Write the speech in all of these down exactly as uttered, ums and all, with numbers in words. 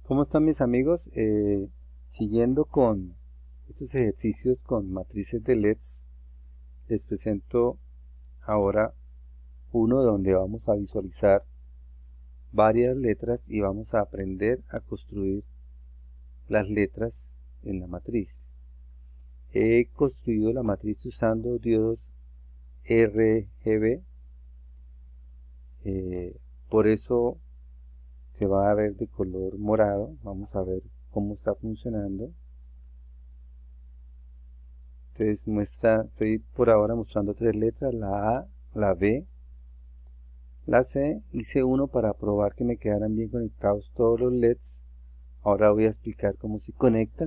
¿Cómo están mis amigos? Eh, siguiendo con estos ejercicios con matrices de L E Ds, les presento ahora uno donde vamos a visualizar varias letras y vamos a aprender a construir las letras en la matriz. He construido la matriz usando diodos R G B, eh, por eso se va a ver de color morado. Vamos a ver cómo está funcionando. Entonces muestra, estoy por ahora mostrando tres letras, la A, la B, la C. Hice uno para probar que me quedaran bien conectados todos los L E Ds. Ahora voy a explicar cómo se conectan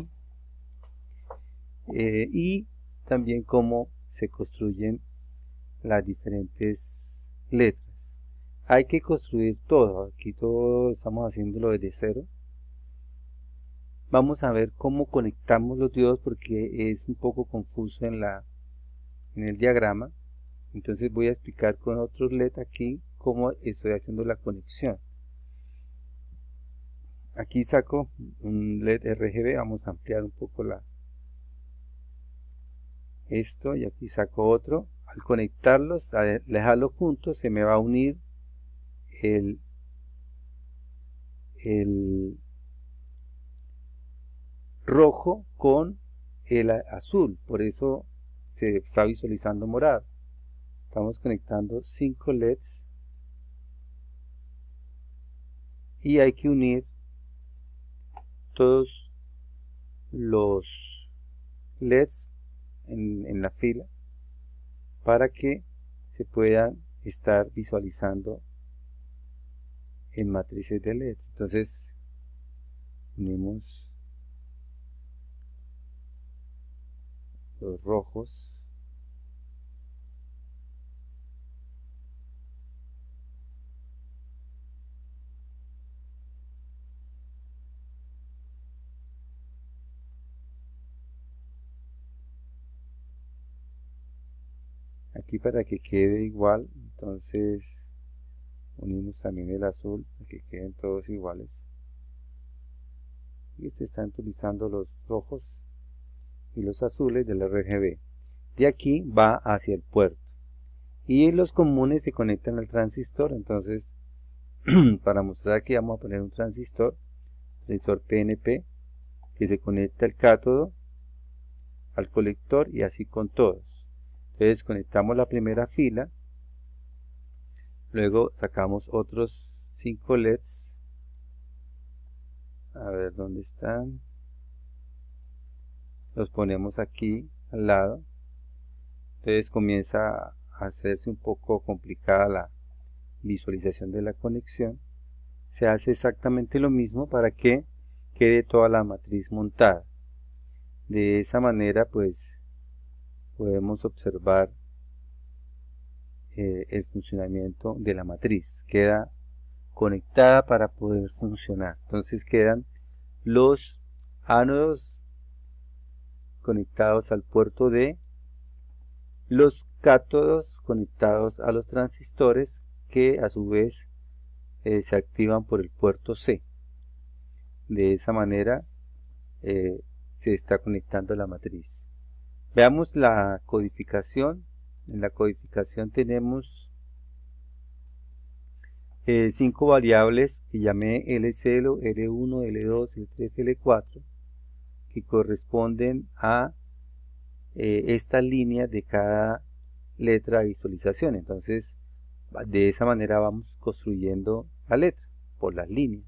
eh, y también cómo se construyen las diferentes letras. Hay que construir todo, aquí todo estamos haciéndolo desde cero. Vamos a ver cómo conectamos los diodos porque es un poco confuso en, la, en el diagrama. Entonces voy a explicar con otros L E D aquí cómo estoy haciendo la conexión. Aquí saco un L E D R G B, vamos a ampliar un poco la esto y aquí saco otro. Al conectarlos, al dejarlos juntos, se me va a unir el, el rojo con el azul, por eso se está visualizando morado. Estamos conectando cinco L E Ds y hay que unir todos los L E Ds en, en la fila para que se puedan estar visualizando en matrices de L E D. Entonces unimos los rojos aquí para que quede igual. Entonces unimos también el azul para que queden todos iguales y se están utilizando los rojos y los azules del R G B. De aquí va hacia el puerto y los comunes se conectan al transistor. Entonces para mostrar aquí vamos a poner un transistor transistor P N P que se conecta al cátodo, al colector y así con todos. Entonces conectamos la primera fila, luego sacamos otros cinco L E Ds, a ver dónde están, los ponemos aquí al lado. Entonces comienza a hacerse un poco complicada la visualización de la conexión. Se hace exactamente lo mismo para que quede toda la matriz montada. De esa manera pues podemos observar eh, el funcionamiento de la matriz. Queda conectada para poder funcionar. Entonces quedan los ánodos conectados al puerto D, los cátodos conectados a los transistores que a su vez eh, se activan por el puerto C. De esa manera eh, se está conectando la matriz. Veamos la codificación. En la codificación tenemos eh, cinco variables que llamé L cero, L uno, L dos, L tres, L cuatro, que corresponden a eh, esta línea de cada letra de visualización. Entonces de esa manera vamos construyendo la letra por las líneas.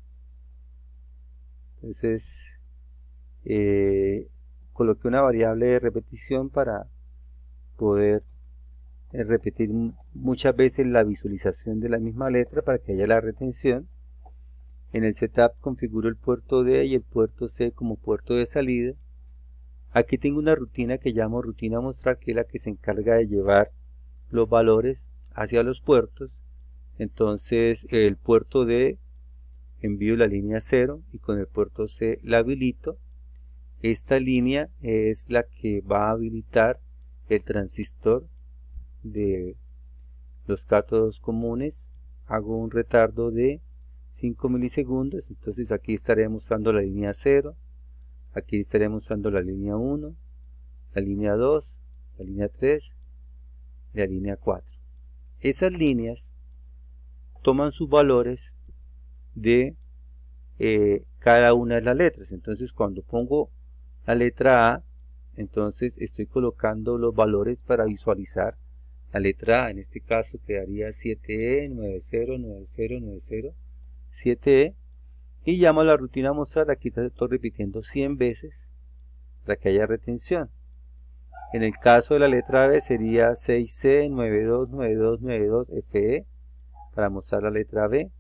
Entonces eh, coloqué una variable de repetición para poder eh, repetir muchas veces la visualización de la misma letra para que haya la retención. En el setup configuro el puerto D y el puerto C como puerto de salida. Aquí tengo una rutina que llamo rutina mostrar, que es la que se encarga de llevar los valores hacia los puertos. Entonces el puerto D envío la línea cero y con el puerto C la habilito. Esta línea es la que va a habilitar el transistor de los cátodos comunes. Hago un retardo de cinco milisegundos. Entonces aquí estaré mostrando la línea cero, aquí estaré mostrando la línea uno, la línea dos, la línea tres y la línea cuatro. Esas líneas toman sus valores de eh, cada una de las letras. Entonces cuando pongo la letra A, entonces estoy colocando los valores para visualizar la letra A. En este caso quedaría siete E, nueve cero, nueve cero, nueve cero, siete E, y llamo a la rutina mostrar. Aquí estoy repitiendo cien veces para que haya retención. En el caso de la letra B sería seis C, nueve dos, nueve dos, nueve dos, F E, para mostrar la letra B.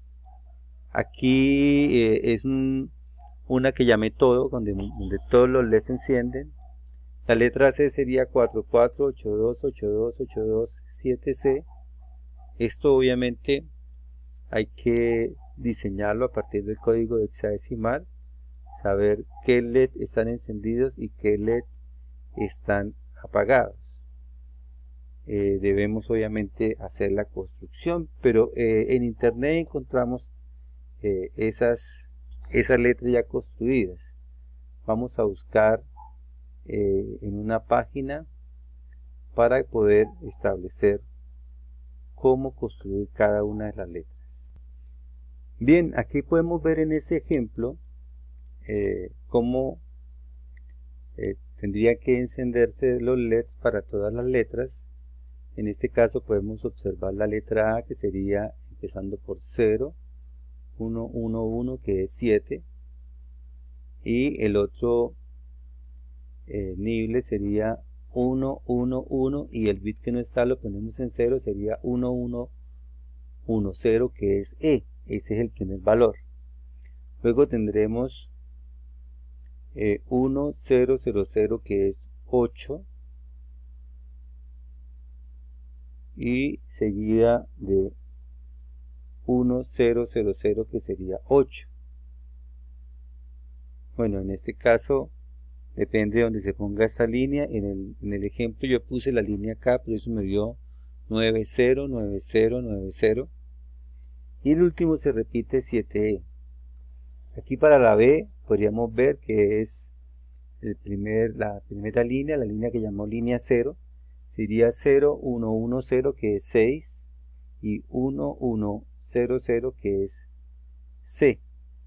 Aquí eh, es un, una que llamé todo, donde, donde todos los L E Ds se encienden. La letra C sería cuatro cuatro, ocho dos, ocho dos, ocho dos, siete C. Esto obviamente hay que diseñarlo a partir del código de hexadecimal, saber qué L E D están encendidos y qué L E D están apagados. Eh, debemos obviamente hacer la construcción, pero eh, en internet encontramos eh, esas, esas letras ya construidas. Vamos a buscar eh, en una página para poder establecer cómo construir cada una de las letras. Bien, aquí podemos ver en ese ejemplo eh, cómo eh, tendría que encenderse los L E Ds para todas las letras. En este caso podemos observar la letra A, que sería empezando por cero, uno, uno, uno, que es siete, y el otro eh, nible sería uno, uno, uno, y el bit que no está lo ponemos en cero, sería uno, uno, uno, cero, que es E. Ese es el primer valor. Luego tendremos eh, uno, cero, cero, cero, que es ocho, y seguida de uno, cero, cero, cero, que sería ocho. Bueno, en este caso depende de donde se ponga esta línea. En el, en el ejemplo yo puse la línea acá, por eso me dio nueve cero, nueve cero, nueve cero, y el último se repite siete E. Aquí para la B podríamos ver que es el primer, la primera línea, la línea que llamó línea cero, sería cero, uno, uno, cero, que es seis, y uno, uno, cero, cero, que es C.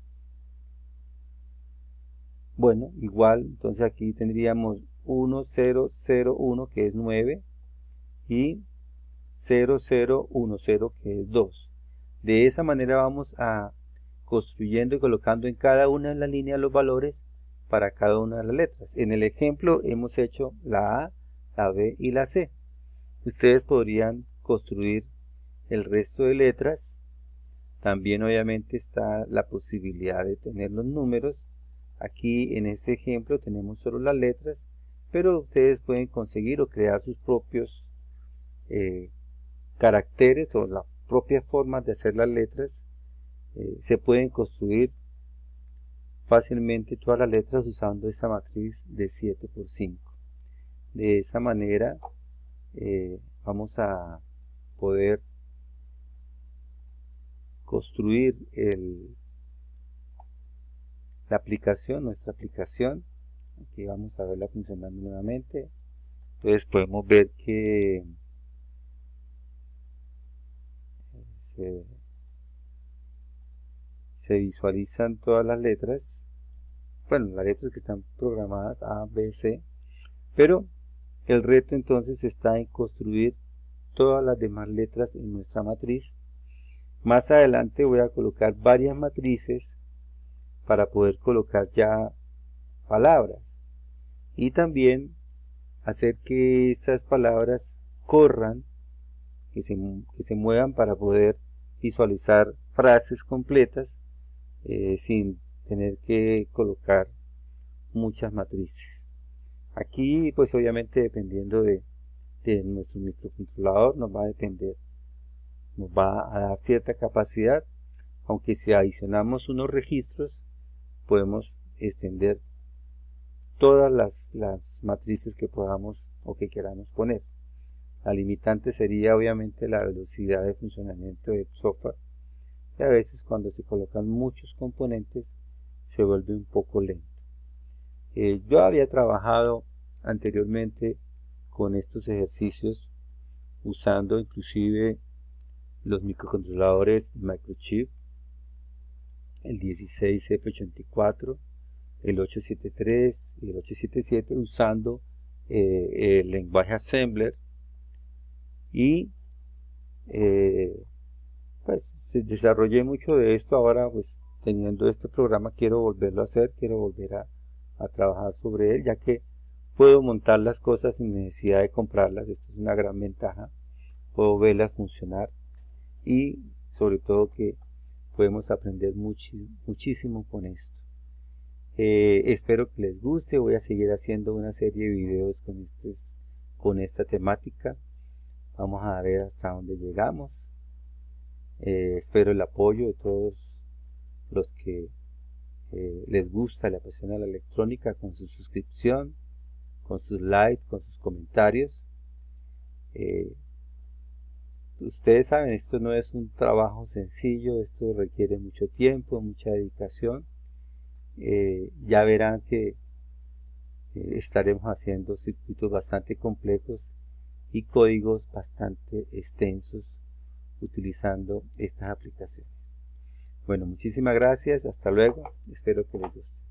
Bueno, igual, entonces aquí tendríamos uno, cero, cero, uno, que es nueve, y cero, cero, uno, cero, que es dos. De esa manera vamos a construyendo y colocando en cada una de las líneas los valores para cada una de las letras. En el ejemplo hemos hecho la A, la B y la C. Ustedes podrían construir el resto de letras. También obviamente está la posibilidad de tener los números. Aquí en este ejemplo tenemos solo las letras, pero ustedes pueden conseguir o crear sus propios eh, caracteres o las propias formas de hacer las letras. Eh, se pueden construir fácilmente todas las letras usando esta matriz de siete por cinco. De esa manera eh, vamos a poder construir el, la aplicación, nuestra aplicación. Aquí vamos a verla funcionando nuevamente. Entonces podemos ver que se, se visualizan todas las letras, bueno, las letras que están programadas A, B, C, pero el reto entonces está en construir todas las demás letras en nuestra matriz. Más adelante voy a colocar varias matrices para poder colocar ya palabras y también hacer que estas palabras corran, que se, que se muevan para poder visualizar frases completas eh, sin tener que colocar muchas matrices. Aquí pues obviamente dependiendo de, de nuestro microcontrolador nos va a depender, nos va a dar cierta capacidad, aunque si adicionamos unos registros podemos extender todas las, las matrices que podamos o que queramos poner. La limitante sería obviamente la velocidad de funcionamiento del software, y a veces cuando se colocan muchos componentes se vuelve un poco lento. Eh, yo había trabajado anteriormente con estos ejercicios usando inclusive los microcontroladores microchip, el dieciséis F ochenta y cuatro, el ochocientos setenta y tres y el ochocientos setenta y siete, usando eh, el lenguaje Assembler, y eh, pues desarrollé mucho de esto. Ahora, pues teniendo este programa, quiero volverlo a hacer, quiero volver a, a trabajar sobre él, ya que puedo montar las cosas sin necesidad de comprarlas. Esto es una gran ventaja, puedo verlas funcionar, y sobre todo que podemos aprender muchi, muchísimo con esto. Eh, espero que les guste. Voy a seguir haciendo una serie de videos con, estes, con esta temática. Vamos a ver hasta dónde llegamos. Eh, espero el apoyo de todos los que eh, les gusta, le apasiona la electrónica, con su suscripción, con sus likes, con sus comentarios. Eh, ustedes saben, esto no es un trabajo sencillo, esto requiere mucho tiempo, mucha dedicación. Eh, ya verán que eh, estaremos haciendo circuitos bastante complejos y códigos bastante extensos utilizando estas aplicaciones. Bueno, muchísimas gracias, hasta luego, espero que les guste.